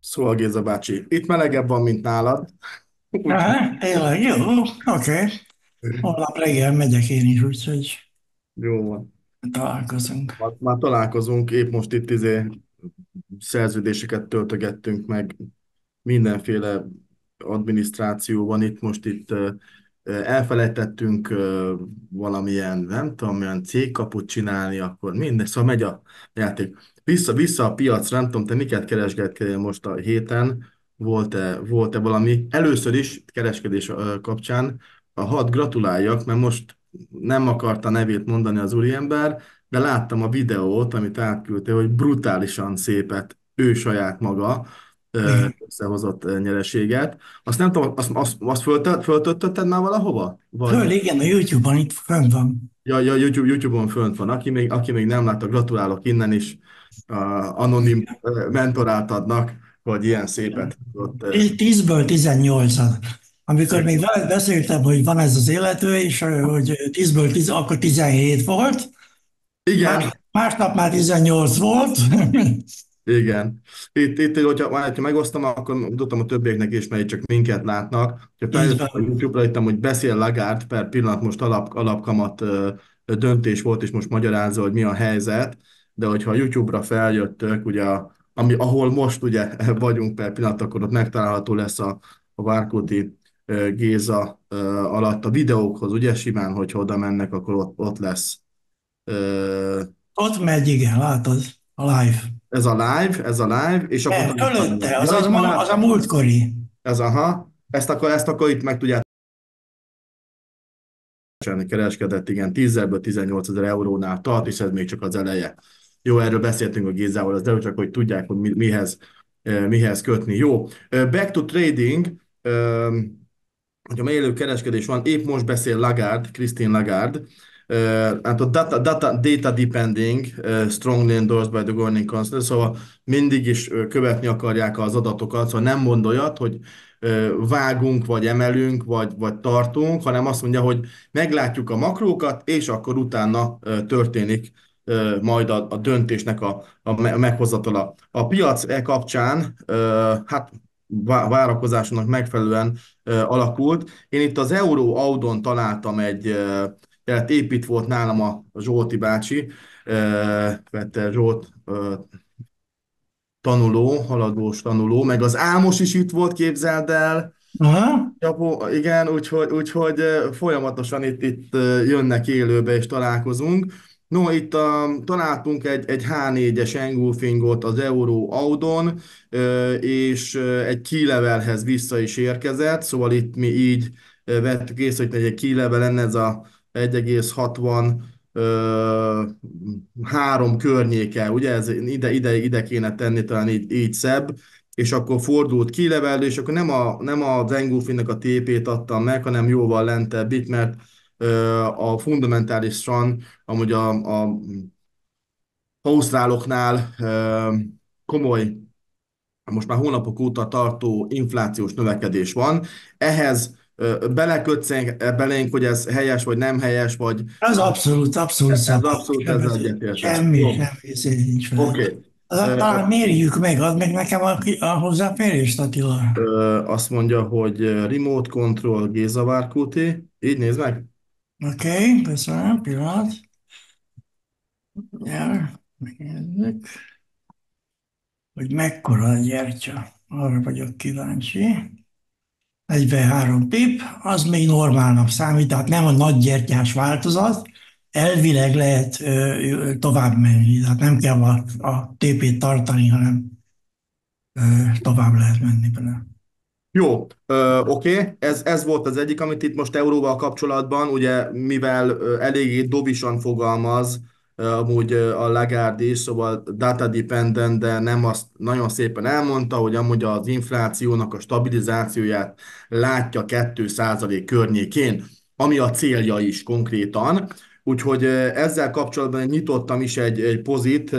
Szóval Géza bácsi, itt melegebb van, mint nálad. Úgyhogy Aha, tényleg, jó, oké. Holnap reggel megyek én is, úgyhogy jó van. találkozunk. Már találkozunk, épp most itt szerződéseket töltögettünk meg, mindenféle adminisztráció van itt, most elfelejtettünk valamilyen, nem tudom, milyen cégkaput csinálni, akkor minden, szóval megy a játék. Vissza a piacra, nem tudom, te miket keresgettél most a héten, volt-e valami? Először is kereskedés kapcsán, hadd gratuláljak, mert most nem akarta nevét mondani az úriember, de láttam a videót, amit átküldte, hogy brutálisan szépet ő saját maga Igen. összehozott nyereséget. Azt nem tudom, azt föltöltötted már valahova? Föl, Vagy igen, a YouTube-on itt fönn van. ja, YouTube-on fönt van. Aki még nem látta, gratulálok innen is. Anonim mentoráltadnak, hogy ilyen szépet ott. 10-ből 18. Amikor még veled beszéltem, hogy van ez az illető, és hogy 10-ből 10, akkor 17 volt. Igen, Másnap már 18 volt. igen. Hogyha megosztom, akkor mutatom a többieknek is, mert itt csak minket látnak. Ha Így feljöttem a van. YouTube-ra, hittem, hogy beszél Lagarde, per pillanat most alapkamat döntés volt, és most magyarázza, hogy mi a helyzet, de hogyha a YouTube-ra feljöttök, ugye, ahol most ugye vagyunk per pillanat, akkor ott megtalálható lesz a Várkóti Géza alatt a videókhoz, ugye simán, hogyha oda mennek, akkor ott lesz. Ö, Ott megy, igen, látod, a live. ez a live, és akkor utána. Fölötte, Ja, itt már az a múltkori. ezt akkor itt meg tudjátok csinálni, kereskedett, igen, 10-ből 18 ezer eurónál tart, és ez még csak az eleje. Jó, erről beszéltünk a Gézával, az de csak hogy tudják, hogy mihez kötni. Jó, back to trading, hogyha élő kereskedés van, épp most beszél Lagarde, Christine Lagarde, hát a data depending, strongly endorsed by the Governing Council, szóval mindig is követni akarják az adatokat, szóval nem mond olyat, hogy vágunk, vagy emelünk, vagy tartunk, hanem azt mondja, hogy meglátjuk a makrókat, és akkor utána történik majd a döntésnek a meghozatala. A piac kapcsán, hát várakozásnak megfelelően alakult. Én itt az Euro Audon találtam tehát épp itt volt nálam a Zsolti bácsi, Vetter Zsolt tanuló, haladós tanuló, meg az Ámos is itt volt, képzeld el. Aha. Japó, igen, úgyhogy folyamatosan itt jönnek élőbe és találkozunk. No, itt találtunk egy H4-es engulfingot az Euro Audon, és egy key levelhez vissza is érkezett, szóval itt mi így vettük észre, hogy egy key level lenne ez a 1,63 környéke, ugye ez ide kéne tenni, talán így szebb, és akkor fordult kilevelő, és akkor nem a Zengulfinnek a TP-t adtam meg, hanem jóval lentebb itt, mert a fundamentálisan amúgy a ausztráloknál komoly, most már hónapok óta tartó inflációs növekedés van. Ehhez belénk, hogy ez helyes vagy nem helyes, vagy Az abszolút, abszolút ez szabad. abszolút ezzel egyetértesz. Semmi, Jó, semmi szél nincs vele. oké. Talán mérjük meg, add meg nekem a hozzáférést, Attila. Azt mondja, hogy Remote Control Géza Várkúti. Így nézd meg. Oké, köszönöm, pillanat. Ja, megnézzük, hogy mekkora a gyertya. Arra vagyok kíváncsi. 43 pip, az még normálnak számít, tehát nem a nagy gyertyás változat. Elvileg lehet tovább menni, tehát nem kell a TP-t tartani, hanem tovább lehet menni vele. Jó, oké. Ez volt az egyik, amit itt most euróval kapcsolatban, ugye mivel eléggé dovisan fogalmaz, amúgy a Lagarde is, szóval data dependent, de nem azt nagyon szépen elmondta, hogy amúgy az inflációnak a stabilizációját látja 2% környékén, ami a célja is konkrétan. Úgyhogy ezzel kapcsolatban nyitottam is egy pozit,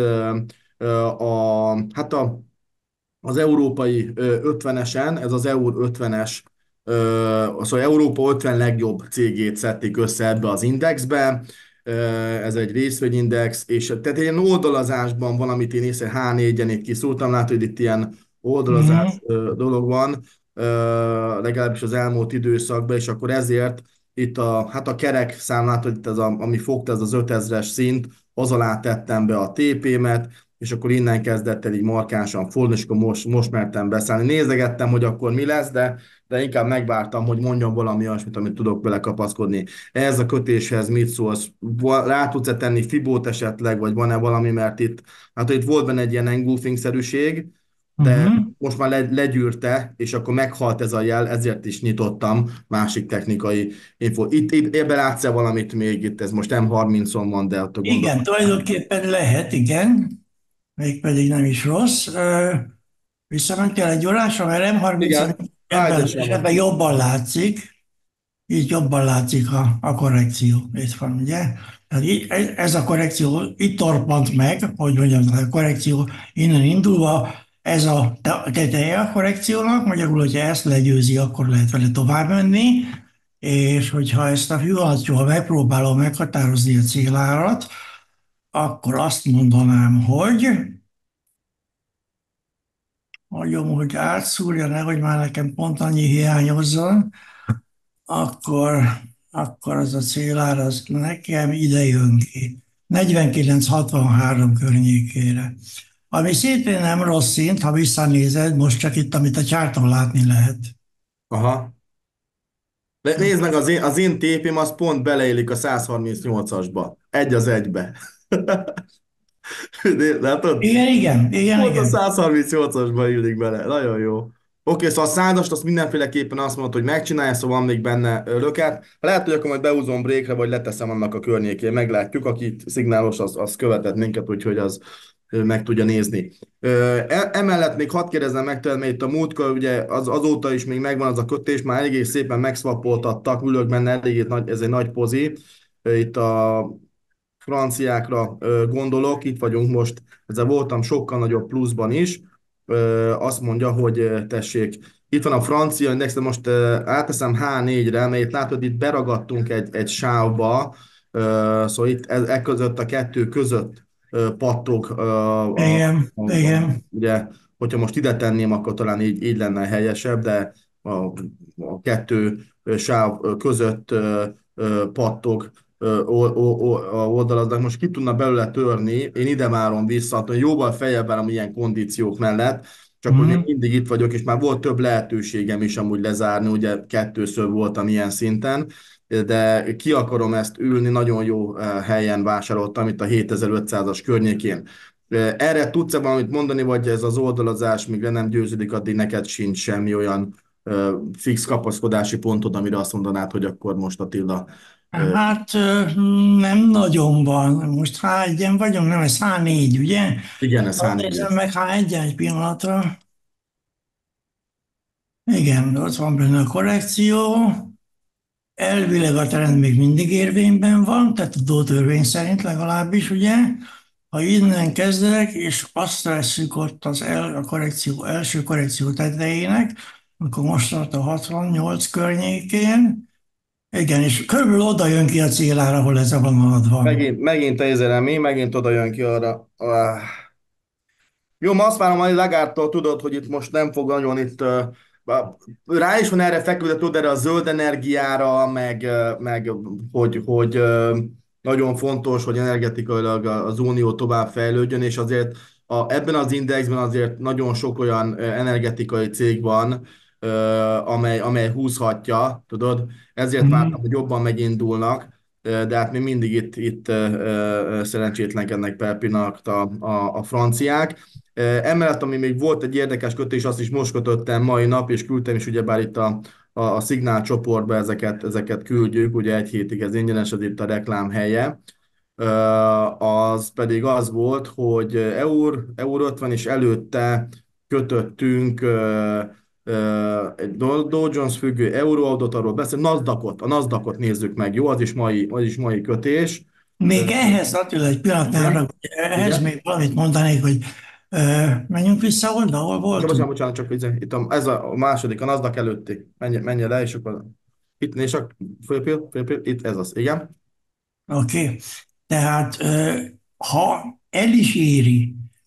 hát az európai 50-esen, ez az EUR 50-es, szóval Európa 50 legjobb cégét szedték össze ebbe az indexbe, ez egy részvényindex, és tehát egy ilyen oldalazásban valamit én észre H4-en itt kiszúrtam, látod, hogy itt ilyen oldalazás Mhm. dolog van, legalábbis az elmúlt időszakban, és akkor ezért itt hát a kerek számlát, hogy itt ami fogta, ez az 5000-es szint, az alá tettem be a TP-met, és akkor innen kezdett el így markánsan fordulni, és akkor most mertem beszállni. Nézegettem, hogy akkor mi lesz, de inkább megvártam, hogy mondjam valami olyasmit, amit tudok vele kapaszkodni. Ez a kötéshez mit szólsz? Rá tudsz-e tenni Fibót esetleg, vagy van-e valami, mert itt volt benne egy ilyen engulfing-szerűség, de Mhm. most már legyűrte, és akkor meghalt ez a jel, ezért is nyitottam másik technikai info. Itt ebben látsz-e valamit még? Itt ez most M30-on van, de ott a Igen, gondolat. tulajdonképpen lehet, igen, mégpedig nem is rossz. Visszamentél egy órásra, mert M30 Igen, ebben az állítással esetben van. jobban látszik, így jobban látszik a korrekció. Itt van, ugye? Tehát ez a korrekció itt torpant meg, hogy mondjam, a korrekció innen indulva, ez a teteje a korrekciónak, magyarul, hogyha ezt legyőzi, akkor lehet vele tovább menni, és hogyha ezt a Fibonacci-val megpróbálom meghatározni a célárat, akkor azt mondanám, hogy hagyom, hogy átszúrja, nehogy már nekem pont annyi hiányozzon, akkor, akkor az a célár, az nekem ide jön ki. 49-63 környékére. Ami szintén nem rossz szint, ha visszanézed, most csak itt, amit a csárton látni lehet. Aha. De nézd meg, az én tépém az pont beleillik a 138-asba. Egy az egybe. Látod? Igen, igen, igen, Pont a igen. 138-asba illik bele. Nagyon jó. Oké, szóval a százast azt mindenféleképpen azt mondod, hogy megcsinálja, szóval van még benne löket. Lehet, hogy akkor majd beúzom breakre, vagy leteszem annak a környékén. Meglátjuk, aki szignálos, az követett minket, úgyhogy az meg tudja nézni. Emellett még hadd kérdezzem meg tőled, mert itt a múltkor, ugye azóta is még megvan az a kötés, már eléggé szépen megszvapoltattak, ülök benne, eléggé nagy, ez egy nagy pozi. Itt a franciákra gondolok, itt vagyunk most, ezzel voltam sokkal nagyobb pluszban is, azt mondja, hogy tessék, itt van a francia index, de most áteszem H4-re, mert itt látod, itt beragadtunk egy sávba, szóval itt között a kettő között pattog Igen, igen. ugye, hogyha most ide tenném, akkor talán így lenne helyesebb, de a, a kettő sáv között pattog oldalaznak. Most ki tudna belőle törni, én ide várom vissza, hogy jóval feljebb várom ilyen kondíciók mellett, csak hogy még Mhm. mindig itt vagyok, és már volt több lehetőségem is amúgy lezárni, ugye kettőször voltam ilyen szinten, de ki akarom ezt ülni, nagyon jó helyen vásároltam, itt a 7500-as környékén. Erre tudsz-e valamit mondani, vagy ez az oldalazás, míg le nem győződik, addig neked sincs semmi olyan fix kapaszkodási pontod, amire azt mondanád, hogy akkor most Attila. Hát nem nagyon van. Most H1-en vagyunk, nem, ez H4, ugye? Igen, ez Hadd nézem H4-es. meg H1-en egy pillanatra. Igen, ott van benne a korrekció. Elvileg a trend még mindig érvényben van, tehát a Dó törvény szerint legalábbis, ugye? Ha innen kezdek, és azt veszük ott a korrekció, első korrekció tetejének, akkor most tart a 68 környékén, igen, és körülbelül oda jön ki a célára, ahol ez a vonalad van. Megint Ezeremi, megint oda jön ki arra. Jó, ma azt várom, hogy Lagarde-tól tudod, hogy itt most nem fog nagyon rá is van erre fekvő, tudod, erre a zöld energiára, meg hogy nagyon fontos, hogy energetikailag az Unió tovább fejlődjön, és azért ebben az indexben azért nagyon sok olyan energetikai cég van, amely húzhatja, tudod, ezért vártam, Mhm. hogy jobban megindulnak, de hát még mindig itt szerencsétlenkednek per pillanat a franciák. Emellett, ami még volt egy érdekes kötés, azt is most kötöttem mai nap, és küldtem is ugyebár itt a Szignál csoportba ezeket küldjük, ugye egy hétig ez ingyenes, az itt a reklám helye. Az pedig az volt, hogy Eur 50 és előtte kötöttünk egy Dow Jones függő euróadót, arról beszél, a Nasdaqot nézzük meg, jó? Az is mai kötés. Ö, Még ehhez, Attila, egy pillanat, ne Igen, haragudj, ehhez igen. még valamit mondanék, hogy menjünk vissza oda, ahol Bocsánat, voltunk. bocsánat, csak ez a második, a NASDAQ előtti. Menj le, és akkor itt nézd csak, fölpil, itt ez az, igen. Oké. Tehát ha el is éri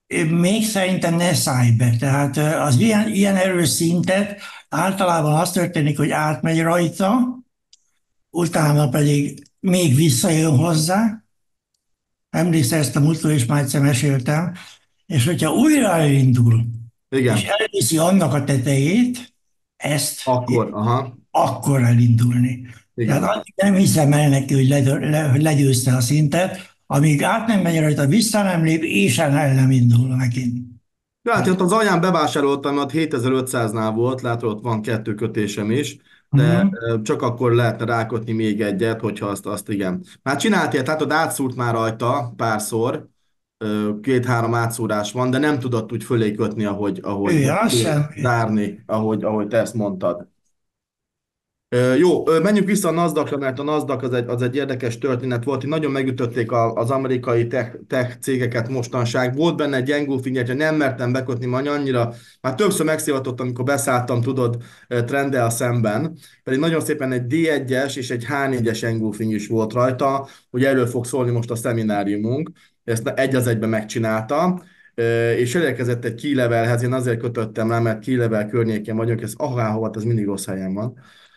még szerintem ne szállj be. Tehát az ilyen erős szintet általában az történik, hogy átmegy rajta, utána pedig még visszajön hozzá. Emlékszel, ezt a múltkor is már egyszer meséltem. És hogyha újra elindul, és Igen, elviszi annak a tetejét, ezt akkor, aha, akkor elindulni. Tehát igen. addig nem hiszem el neki, hogy, hogy legyőzte a szintet, amíg át nem megy rajta, vissza nem lép, és el nem indul megint. Ja, hát Tehát, ott az alján bevásároltam, ott 7500-nál volt, látod, ott van 2 kötésem is, de mhm. csak akkor lehetne rákötni még egyet, hogyha azt igen. Már csinált ilyet, látod, átszúrt már rajta párszor, 2-3 átszúrás van, de nem tudott úgy fölé kötni, Ő, vagy az semmi. zárni, ahogy te ezt mondtad. Jó, menjünk vissza a NASDAQ-ra, mert a NASDAQ az egy érdekes történet volt. Itt nagyon megütötték az amerikai tech cégeket mostanság. Volt benne egy gyengulfing, hogy nem mertem bekötni, majd annyira, már többször megszivatottam, amikor beszálltam, tudod, trenddel szemben. Pedig nagyon szépen egy D1-es és egy H4-es engulfing is volt rajta, hogy erről fog szólni most a szemináriumunk. Ezt egy az egyben megcsinálta. És elérkezett egy key levelhez, én azért kötöttem rá, mert key level környékén vagyok, ez ahol ez mindig rossz helyen van.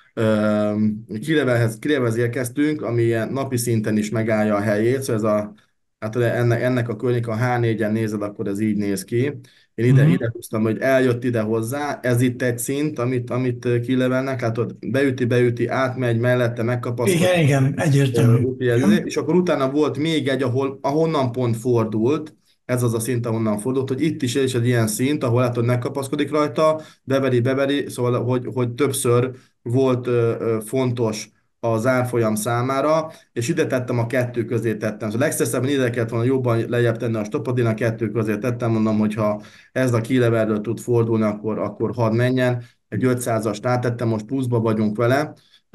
Kilevelhez érkeztünk, ami ilyen napi szinten is megállja a helyét, szóval hát ennek a környék, a H4-en nézed, akkor ez így néz ki. Én ide Mhm. húztam, hogy eljött ide hozzá, ez itt egy szint, amit kilevelnek, látod, beüti, átmegy, mellette megkapaszkodik, Igen, igen, egyértelmű. és akkor utána volt még egy, ahonnan pont fordult, ez az a szint, ahonnan fordult, hogy itt is egy ilyen szint, ahol látod, megkapaszkodik rajta, beveri, szóval, hogy többször volt fontos az árfolyam számára, és ide tettem a kettő közé tettem. Szóval legszeszebben ide kellett volna jobban lejjebb tenni a stopot, én a kettő közé tettem, mondom, hogy ha ez a key tud fordulni, akkor hadd menjen. Egy 500-ast rátettem, most pluszba vagyunk vele,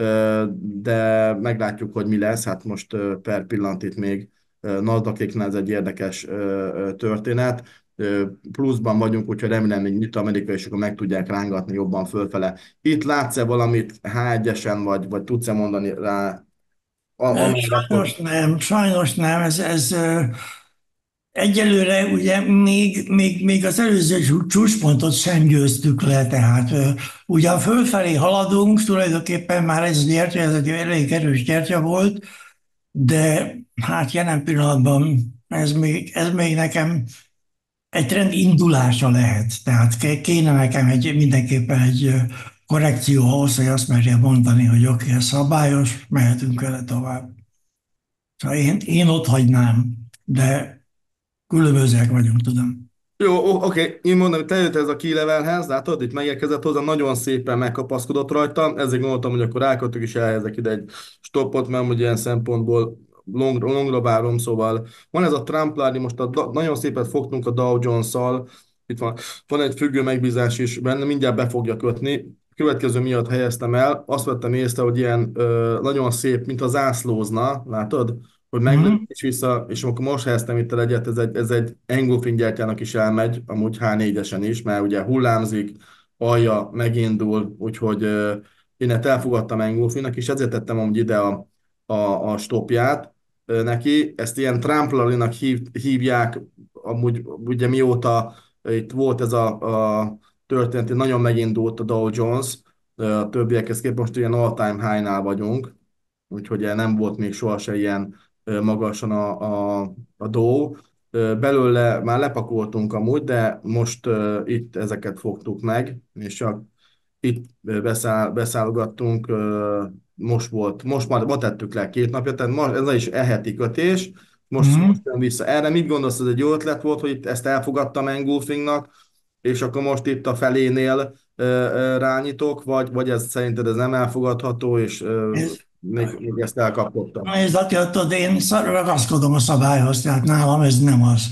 de meglátjuk, hogy mi lesz. Hát most per pillanat itt még NASDAQ-éknál ez egy érdekes történet. Pluszban vagyunk, úgyhogy remélem még nyit Amerika, és akkor meg tudják rángatni jobban fölfele. Itt látsz-e valamit H1-esen, vagy tudsz-e mondani rá amellett, hogy Sajnos nem. Ez egyelőre ugye még az előző csúcspontot sem győztük le, tehát ugyan fölfelé haladunk, tulajdonképpen már ez a gyertya, ez egy elég erős gyertya volt, de hát jelen pillanatban ez még nekem egy trend indulása lehet. Tehát kéne nekem mindenképpen egy korrekció ahhoz, hogy azt merjem mondani, hogy oké, ez szabályos, mehetünk vele tovább. Szóval én ott hagynám, de különbözőek vagyunk, tudom. jó, oké, én mondom, hogy te jött ez a key levelhez, látod, itt megérkezett hozzá, nagyon szépen megkapaszkodott rajta, ezért gondoltam, hogy akkor rákötök és elhelyezek ide egy stoppot, mert ugye ilyen szempontból longra várom, szóval van ez a Trump line, most nagyon szépen fogtunk a Dow Jones-szal, itt van egy függő megbízás is benne, mindjárt be fogja kötni, következő miatt helyeztem el, azt vettem észre, hogy ilyen nagyon szép, mint a zászlózna, látod? Hogy meglök Mhm. és vissza, és akkor most helyeztem itt el egyet, ez egy engulfing gyertyának is elmegy, amúgy H4-esen is, mert ugye hullámzik, alja megindul, úgyhogy én ezt elfogadtam engulfingnak, és ezért tettem amúgy ide a stopját neki. Ezt ilyen trampolinak hívják, amúgy ugye mióta itt volt ez a történet, nagyon megindult a Dow Jones, a többiekhez képest most ilyen all-time high-nál vagyunk, úgyhogy nem volt még sohasem ilyen magasan a Dow. Belőle már lepakoltunk amúgy, de most itt ezeket fogtuk meg, és csak itt beszállgattunk, most már ma tettük le 2 napja, tehát ez is eheti kötés, most Mhm. jön vissza. Erre mit gondolsz, ez egy jó ötlet volt, hogy itt ezt elfogadtam engulfingnak, és akkor most itt a felénél rányitok, vagy ez szerinted ez nem elfogadható, és Ez, még ezt elkapottam. ez Attila, tudod, én ragaszkodom a szabályhoz, tehát nálam ez nem az.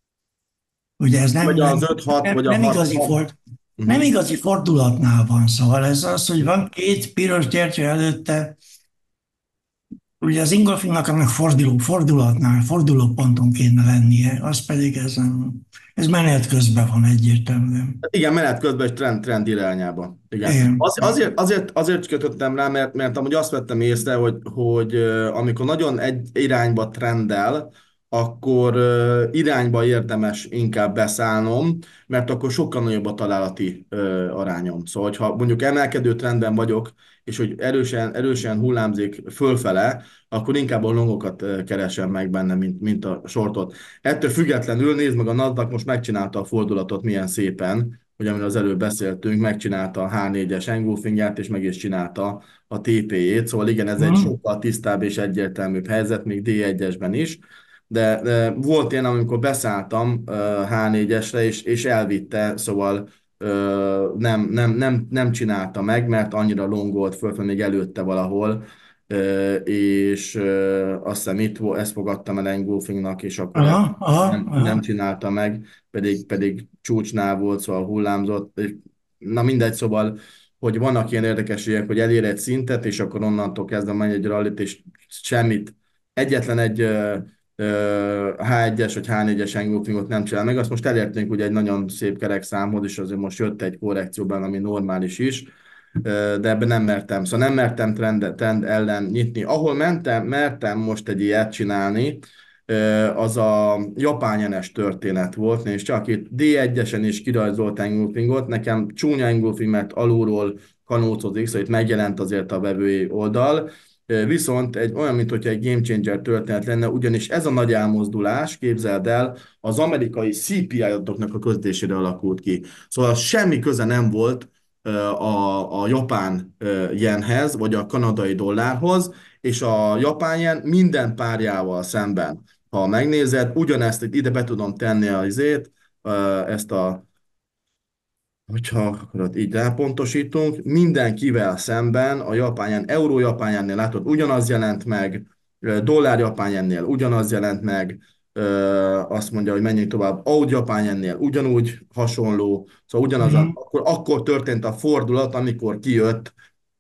Ugye ez Vagy az 5-6, vagy a nem 6. igazi nem Uh-huh. igazi fordulatnál van, szóval ez az, hogy van két piros gyertya előtte, ugye az ingolfingnak annak fordulatnál, fordulóponton kéne lennie, az pedig ez menet közben van egyértelműen. Igen, menet közben egy trend irányába. Igen. Igen. Azért kötöttem rá, mert amúgy azt vettem észre, hogy amikor nagyon egy irányba trendel, akkor irányba érdemes inkább beszállnom, mert akkor sokkal nagyobb a találati arányom. Szóval, ha mondjuk emelkedő trendben vagyok, és hogy erősen hullámzik fölfele, akkor inkább a longokat keresem meg benne, mint a shortot. Ettől függetlenül nézd meg, a Nasdaq most megcsinálta a fordulatot milyen szépen, hogy amiről az előbb beszéltünk, megcsinálta a H4-es engulfingját, és meg is csinálta a TP-jét, szóval igen, ez egy Mhm. sokkal tisztább és egyértelműbb helyzet, még D1-esben is, de volt ilyen, amikor beszálltam H4-esre, és elvitte, szóval nem csinálta meg, mert annyira longolt föl, még előtte valahol, és azt hiszem ezt fogadtam el engulfingnak, és akkor Aha, aha, nem aha. csinálta meg, pedig csúcsnál volt, szóval hullámzott. Na mindegy, szóval, hogy vannak ilyen érdekességek, hogy elér egy szintet, és akkor onnantól kezdve megy egy rallit, és semmit, egyetlen egy H1-es vagy H4-es engulfingot nem csinál meg. Azt most elértünk ugye egy nagyon szép kerek számhoz, és azért most jött egy korrekcióban, ami normális is, de ebben nem mertem. Szóval nem mertem trend ellen nyitni. Ahol mertem most egy ilyet csinálni, az a japán jenes történet volt, és csak itt D1-esen is kirajzolt engulfingot, nekem csúnya engulfing, mert alulról kanócozik, szóval itt megjelent azért a vevői oldal, viszont olyan, mint hogyha egy game changer történet lenne, ugyanis ez a nagy elmozdulás, képzeld el, az amerikai CPI adatoknak a közlésére alakult ki. Szóval semmi köze nem volt a japán jenhez, vagy a kanadai dollárhoz, és a japán jen minden párjával szemben. Ha megnézed, ugyanezt ide be tudom tenni ezt a hogyha akkor így rápontosítunk, mindenkivel szemben a japán euró japán látod, ugyanaz jelent meg, dollár japán ugyanaz jelent meg, azt mondja, hogy menjünk tovább, AUD japán ugyanúgy hasonló, szóval Mhm. akkor történt a fordulat, amikor kijött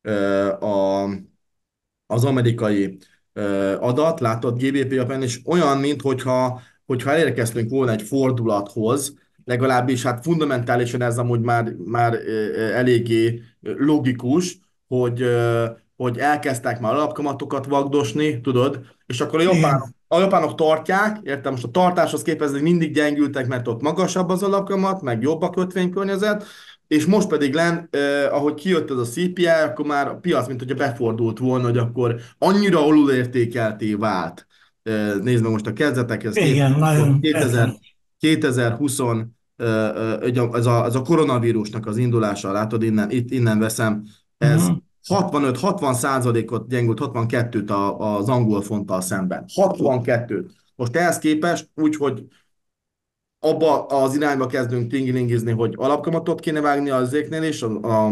a az amerikai adat, látod, GDP alapján, és olyan, hogyha elérkeztünk volna egy fordulathoz, legalábbis hát fundamentálisan ez amúgy már eléggé logikus, hogy elkezdtek már alapkamatokat vagdosni, tudod, és akkor Igen, a japánok tartják, értem, most a tartáshoz képest hogy mindig gyengültek, mert ott magasabb az alapkamat, meg jobb a kötvénykörnyezet, és most pedig ahogy kijött ez a CPI, akkor már a piac, mint hogyha befordult volna, hogy akkor annyira alulértékelté vált. Nézd meg most a kezdetekhez képest, igen, akkor nagyon értem. 2020, ugye ez a koronavírusnak az indulása, látod, innen veszem, ez Mhm. 65-60%-ot gyengült, 62-t az angol fonttal szemben. 62-t. Most ehhez képest úgy, hogy abba az irányba kezdünk tingilingizni, hogy alapkamatot kéne vágni az zéknél is,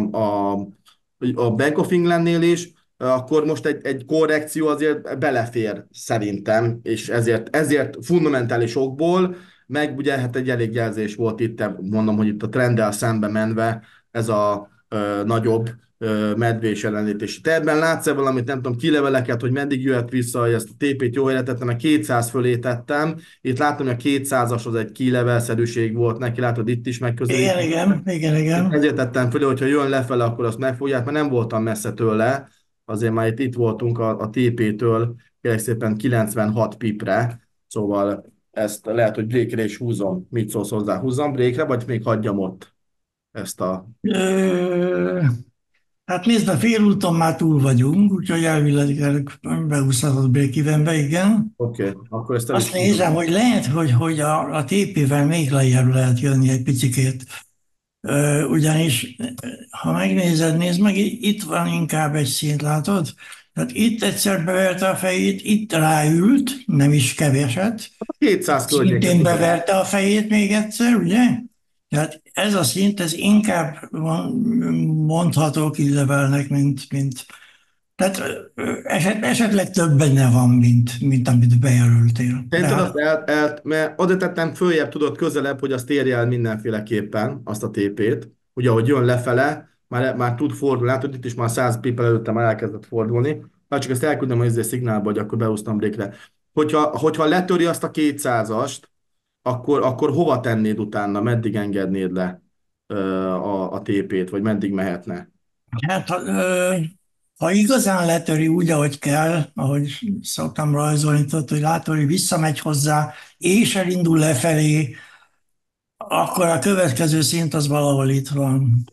a Bank of Englandnél is, akkor most egy korrekció azért belefér szerintem, és ezért fundamentális okból, meg ugye hát egy elég jelzés volt itt, mondom, hogy itt a trenddel szembe menve ez a nagyobb medvés jelenlétési tervben. Látsz-e valamit, nem tudom, kileveleket, hogy meddig jöhet vissza, hogy ezt a TP-t jó helyre tettem, mert 200 fölé tettem, itt látom, hogy a 200-as az egy key-level-szerűség volt neki, látod, itt is Igen, megközelített. igen, igen, igen. Ezért tettem föl, hogyha jön lefele, akkor azt megfogják, mert nem voltam messze tőle, azért már itt voltunk a TP-től, kérlek szépen 96 pipre, szóval ezt lehet, hogy breakre is húzom. Mit szólsz hozzá? Húzzam breakre, vagy még hagyjam ott ezt a... Ö, hát nézd, a félúton már túl vagyunk, úgyhogy elvileg beúszhatod break-evenbe, igen. Oké, akkor ezt el is Azt húzom. nézem, hogy lehet, hogy a TP-vel még lejjebb lehet jönni egy picikét. Ugyanis, ha megnézed, nézd meg, itt van inkább egy szint, látod? Tehát itt egyszer beverte a fejét, itt ráült, nem is keveset, 200 környéket, szintén igen. beverte a fejét még egyszer, ugye? Tehát ez a szint, ez inkább mondható kilevelnek, mint tehát esetleg több benne van, mint amit bejelöltél. Szerinted azt Tehát mert oda tettem följebb, tudod, közelebb, hogy azt érje el mindenféleképpen, azt a TP-t. Ugye, ahogy jön lefele, már tud fordulni, látod, itt is már 100 pip előtte már elkezdett fordulni. Hát csak ezt elküldöm az szignálba, hogy akkor beúsztam breakre. Hogyha letöri azt a 200-ast, akkor hova tennéd utána, meddig engednéd le a TP-t, vagy meddig mehetne? hát Ha igazán letöri úgy, ahogy kell, ahogy szoktam rajzolni, tudod, hogy látod, hogy visszamegy hozzá, és elindul lefelé, akkor a következő szint az valahol itt van.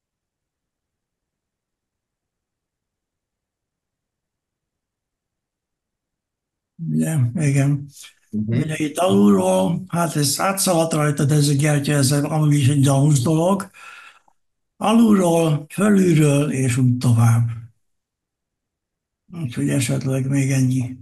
Ugye? Igen. Uh-huh. Ugye itt alulról, hát ez átszaladt rajtad ez a gyertya, ez amúgy is egy gyanús dolog. Alulról, fölülről, és úgy tovább. Úgyhogy esetleg még ennyi.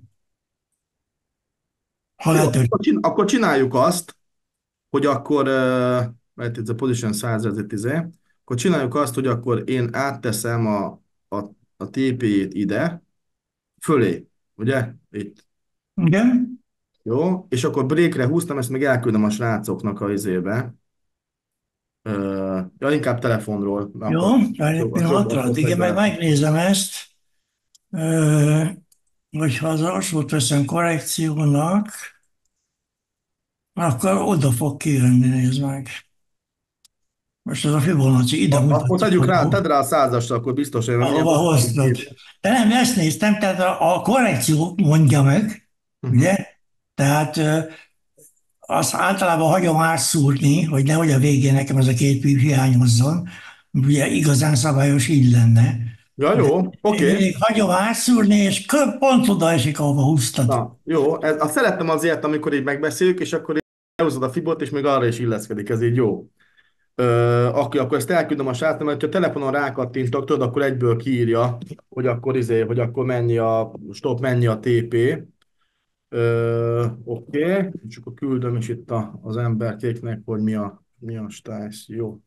Ha Jó, letörik. akkor csináljuk azt, hogy akkor, mert ez a position 100, ez itt akkor csináljuk azt, hogy akkor én átteszem a, a TP-jét ide, fölé, ugye? Itt. Igen? Jó, és akkor breakre húztam, ezt még elküldöm a srácoknak a izébe. Ja, inkább telefonról, mert Jó, akkor várj egy pillanatra, akkor addig én meg fegyveresen. megnézem ezt. Ö, Hogyha az alsót veszem korrekciónak, akkor oda fog kijönni, nézd meg. Most ez a Fibonacci ide Akkor mutatja, tegyük hogy rá, tedd rá a százasra, akkor biztos, hogy mindjárt ahova ott hoztad. De nem, ezt néztem, tehát a korrekció mondja meg, uh-huh. ugye? Tehát azt általában hagyom átszúrni, hogy nehogy a végén nekem ez a két pip hiányozzon. Ugye igazán szabályos így lenne. Ja, De jó, én oké. mindig hagyom átszúrni, és pont oda esik, ahova húztad. Na, jó. Azt szerettem azért, amikor így megbeszéljük, és akkor így elhúzod a fibot, és még arra is illeszkedik, ez így jó. Akkor ezt elküldöm a srácnak, mert ha telefonon rákattintok, tudod, akkor egyből kiírja, hogy akkor hogy akkor mennyi a stop, mennyi a TP. Oké, és akkor küldöm is itt az emberkéknek, hogy mi a stájsz. Jó.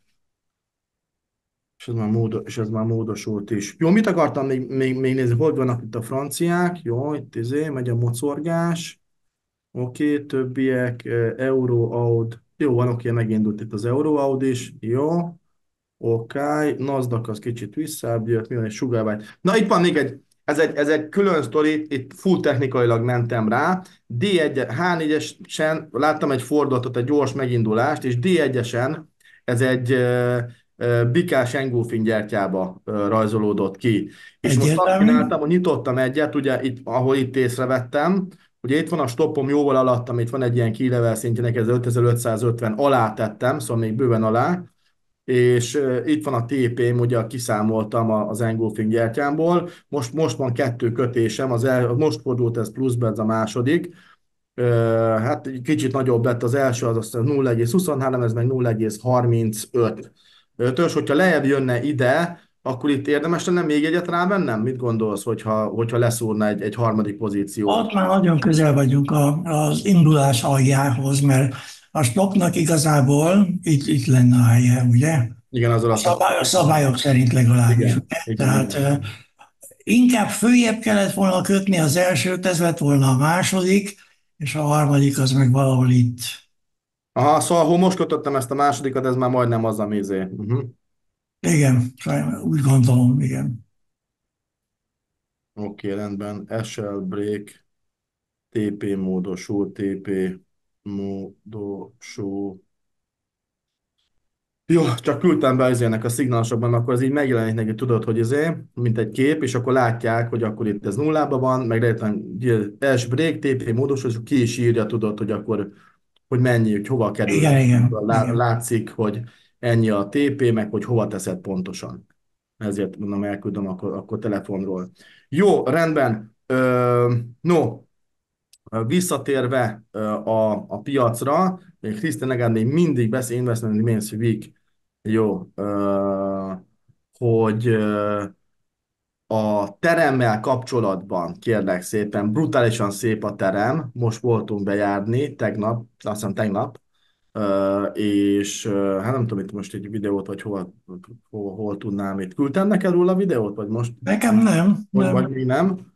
És ez már módosult is. Jó, mit akartam még nézni? Hogy vannak itt a franciák? Jó, itt megy a mocorgás. Oké, többiek, Euroaud. Jó van, oké, megindult itt az Euroaud is. Jó. Oké, Nasdaq az kicsit visszább jött, mi van egy sugárvány. Na itt van még ez egy külön sztori, itt full technikailag mentem rá. D1, H4-esen láttam egy fordulatot, egy gyors megindulást, és D1-esen ez egy bikás engulfing gyertyába rajzolódott ki. És most azt Egyértelmű? csináltam, hogy nyitottam egyet, ugye itt, ahol itt észrevettem, ugye itt van a stoppom jóval alattam, itt van egy ilyen key level szintjének, ez 5550 alá tettem, szóval még bőven alá, és itt van a TP-m, ugye kiszámoltam az engulfing gyertyámból, most van kettő kötésem, most fordult ez pluszba, ez a második, hát egy kicsit nagyobb lett az első, az aztán 0,23, ez meg 0,35. Törzs, hogyha lejjebb jönne ide, akkor itt érdemes lenne még egyet rávennem? Mit gondolsz, hogyha leszúrna egy harmadik pozíciót? Ott már nagyon közel vagyunk az indulás aljához, mert a stopnak igazából itt lenne a helye, ugye? Igen, az alatt A szabályok szerint legalábbis. igen, Ugye? igen, Tehát igen. inkább följebb kellett volna kötni az elsőt, ez lett volna a második, és a harmadik az meg valahol itt. Aha, szóval ahol most kötöttem ezt a másodikat, ez már majdnem az a mézé. Igen, úgy gondolom, igen. Oké, rendben. SL break, TP módosul, TP módosul. Jó, csak küldtem be izének a szignálosokban, akkor az így megjelenik neki, tudod, hogy mint egy kép, és akkor látják, hogy akkor itt ez nullában van, meg lehet, hogy S break, TP módosul, és akkor ki is írja, tudod, hogy akkor, hogy mennyi, hogy hova kerül. Igen, igen, igen. Látszik, hogy ennyi a TP, meg hogy hova teszed pontosan. Ezért mondom, elküldöm akkor telefonról. Jó, rendben. No, visszatérve a piacra, Christian Lagarde még mindig beszél, Investment Remains Weak, jó, hogy a teremmel kapcsolatban, kérlek szépen, brutálisan szép a terem, most voltunk bejárni, azt hiszem tegnap, és hát nem tudom, itt most egy videót, vagy hol tudnám itt. Küldtem neked róla a videót, vagy most, Nekem nem, vagy nem. mi nem?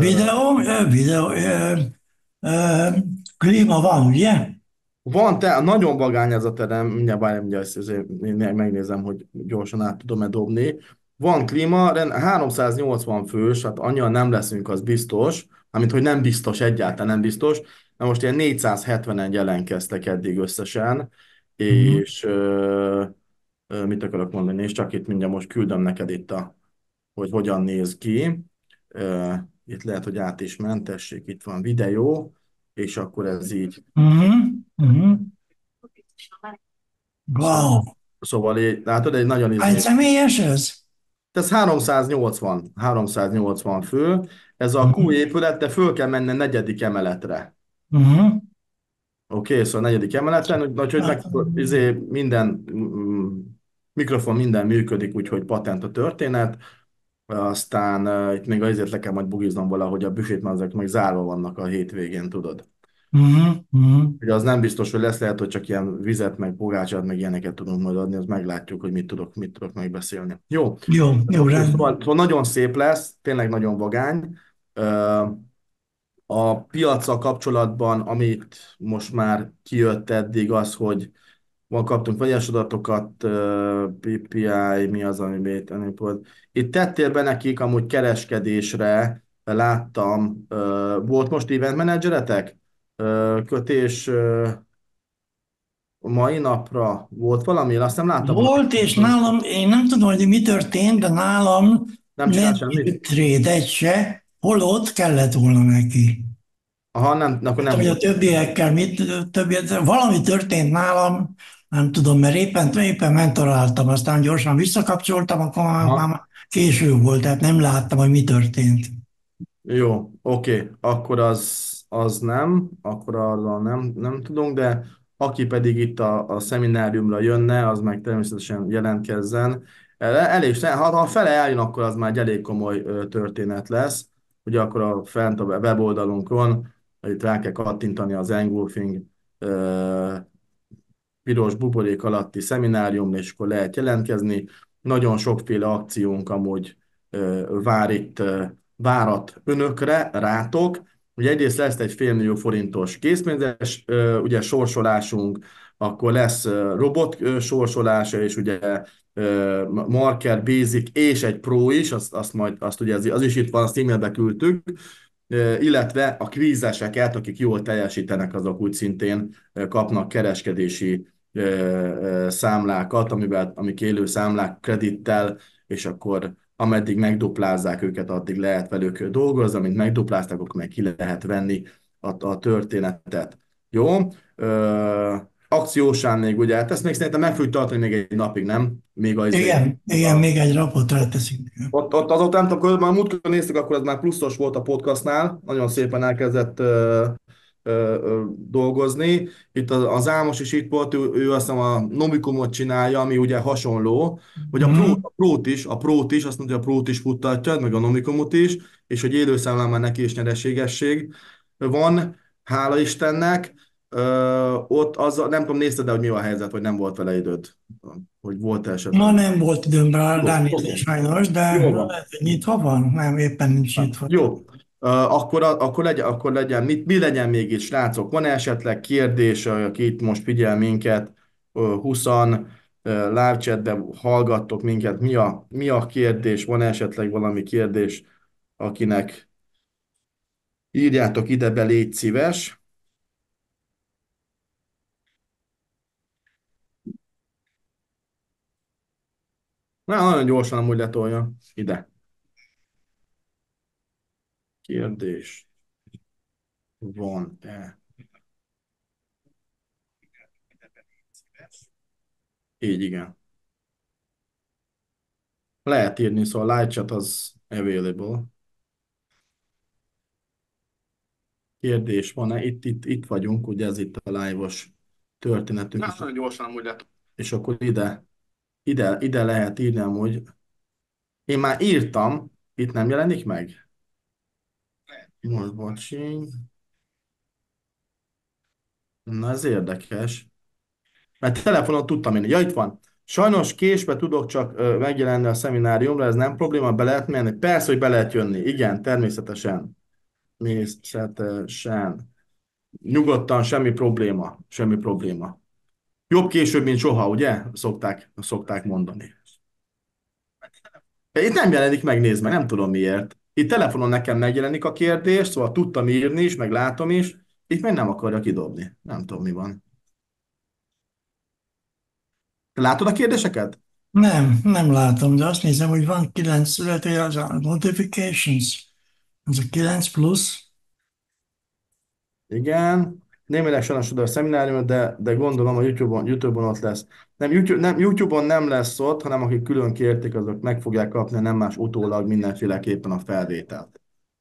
Videó, klíma van, ugye? Nagyon vagány ez a terem, mindjárt ezt megnézem, hogy gyorsan át tudom-e dobni. Van klíma, 380 fős, hát annyian nem leszünk, az biztos, amint hogy nem biztos, egyáltalán nem biztos. Na most ilyen 470-en jelentkeztek eddig összesen, Mhm. és mit akarok mondani, és csak itt mindjárt most küldöm neked itt hogy hogyan néz ki. Itt lehet, hogy át is mentessék, itt van videó, és akkor ez így. Mhm, mhm. Szóval, Wow. szóval így, látod, egy nagyon Hány izé. személyes ez? Ez 380 fő, ez a Q Mhm, épület, de föl kell menni a negyedik emeletre. mhm. Oké, szóval a negyedik emeleten, úgyhogy meg minden mikrofon minden működik, úgyhogy patent a történet. Aztán itt még azért le kell majd bugiznom valahogy a büfét, mert ezek meg zárva vannak a hétvégén, tudod. Mhm, mhm. Ugye az nem biztos, hogy lesz, lehet, hogy csak ilyen vizet, meg pogácsát, meg ilyeneket tudunk majd adni, az meglátjuk, hogy mit tudok megbeszélni. Jó, Jó, jó, oké, rendben. szóval nagyon szép lesz, tényleg nagyon vagány. A piaccal kapcsolatban, amit most már kijött eddig, az, hogy kaptunk vegyes adatokat, PPI, mi az, ami volt. Itt tettél be nekik amúgy kereskedésre, láttam, volt most event menedzseretek? Kötés a mai napra volt valami? Azt nem láttam volna. Volt, és nálam, én nem tudom, hogy mi történt, de nálam Nem nem csinál semmit? jött trade egy se, holott kellett volna neki. Aha, nem, akkor Hát, nem hogy a volt. többiekkel valami történt nálam, nem tudom, mert éppen mentoráltam, aztán gyorsan visszakapcsoltam, akkor Aha. már késő volt, tehát nem láttam, hogy mi történt. Jó, oké, akkor az nem, akkor arra nem tudunk, de aki pedig itt a szemináriumra jönne, az meg természetesen jelentkezzen. Elég, ha fele eljön, akkor az már egy elég komoly történet lesz. Ugye akkor fent a weboldalunkon, itt rá kell kattintani az engulfing piros buborék alatti szeminárium, és akkor lehet jelentkezni. Nagyon sokféle akciónk amúgy várat önökre, rátok. Ugye egyrészt lesz egy 500 000 forintos készpénzes ugye sorsolásunk, akkor lesz robot sorsolása, és ugye marker, basic és egy pro is, azt ugye az is itt van, azt e-mailbe küldtük, illetve a kvízeseket, akik jól teljesítenek, azok úgy szintén kapnak kereskedési számlákat, amik élő számlák kredittel, és akkor ameddig megduplázzák őket, addig lehet velük dolgozni, amint megduplázták, akkor meg ki lehet venni a történetet. Jó? Akciósán még ugye, hát ezt még szerintem meg fogjuk tartani még egy napig, nem? Még Igen, igen, még egy rapot ráteszünk. ott azóta nem tudom, már múltkor néztük, akkor ez már pluszos volt a podcastnál, nagyon szépen elkezdett dolgozni. Itt az Ámos is itt volt, ő azt hiszem a Nomikumot csinálja, ami ugye hasonló, hogy Mhm. a Prót is, azt mondja, hogy a Prót is futtatja, meg a Nomikumot is, és hogy élőszámlán már neki is nyereségesség van, hála Istennek. Ott az, nem tudom, nézted, de hogy mi a helyzet, vagy nem volt vele időd, hogy volt Ma esetleg. nem volt időm Jó, ránézni oké. sajnos, de Jó van. lehet, hogy nyitva van. Nem, éppen nincs nyitva. Jó. Akkor legyen, mi legyen még itt, srácok? Van esetleg kérdés, aki itt most figyel minket, 20 live chatben hallgattok minket, mi a kérdés? Van esetleg valami kérdés, akinek írjátok ide be, légy szíves. Nagyon gyorsan amúgy letolja ide. Kérdés van-e? Így igen. Lehet írni, szóval a live chat az available. Kérdés van-e? Itt vagyunk, ugye ez itt a live-os történetünk. Nagyon gyorsan amúgy lett. És akkor ide lehet írni amúgy. Én már írtam, itt nem jelenik meg? Most watching. Na ez érdekes. Mert telefonon tudtam én. Ja, itt van. Sajnos késve tudok csak megjelenni a szemináriumra, ez nem probléma, be lehet menni. Persze, hogy be lehet jönni. Igen, természetesen. Természetesen. Nyugodtan, semmi probléma. Semmi probléma. Jobb később, mint soha, ugye? Szokták mondani. Itt nem jelenik meg, nézd meg, nem tudom miért. Itt telefonon nekem megjelenik a kérdés, szóval tudtam írni is, meg látom is, itt meg nem akarja kidobni. Nem tudom, mi van. Te látod a kérdéseket? Nem látom, de azt nézem, hogy van 9 születé, az a notifications, az a 9 plusz. Igen. Némileg sajnos oda a szeminárium, de gondolom a YouTube-on ott lesz. Nem, YouTube-on nem lesz ott, hanem akik külön kérték, azok meg fogják kapni, nem más utólag mindenféleképpen a felvételt.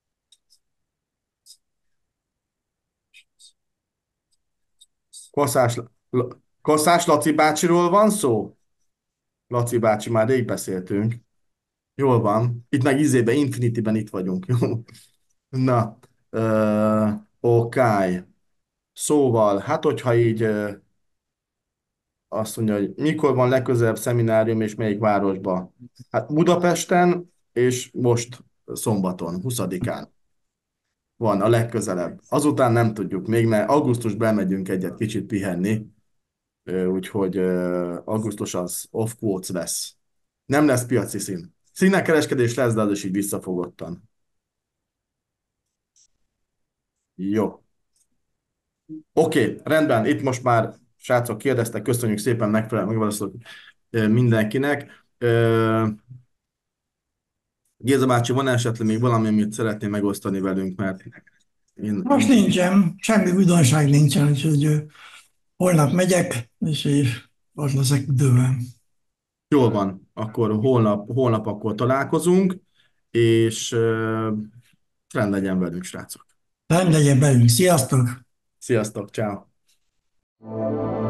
Kaszás, Kaszás Laci bácsiról van szó? Laci bácsi, már rég beszéltünk. Jól van. Itt meg izébe, Infinity-ben itt vagyunk. Jó. Na, oké. Szóval, hát hogyha így azt mondja, hogy mikor van legközelebb szeminárium, és melyik városban? Hát Budapesten, és most szombaton, 20-án van a legközelebb. Azután nem tudjuk még, mert augusztusban megyünk egyet kicsit pihenni, úgyhogy augusztus az off quotes lesz. Nem lesz piaci szín. Színekkereskedés lesz, de az is így visszafogottan. Jó. Oké, rendben. Itt most már srácok kérdeztek, köszönjük szépen, megválaszolok mindenkinek. Géza bácsi, van esetleg még valami, amit szeretném megosztani velünk, mert Most én nincsen, semmi újdonság nincsen, úgyhogy holnap megyek, és ott leszek időben. jól van, akkor holnap akkor találkozunk, és rend legyen velünk, srácok. Nem legyen belünk. Sziasztok! Sziasztok, ciao.